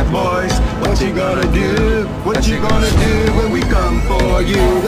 boys. What you gonna do? What you gonna do when we come for you?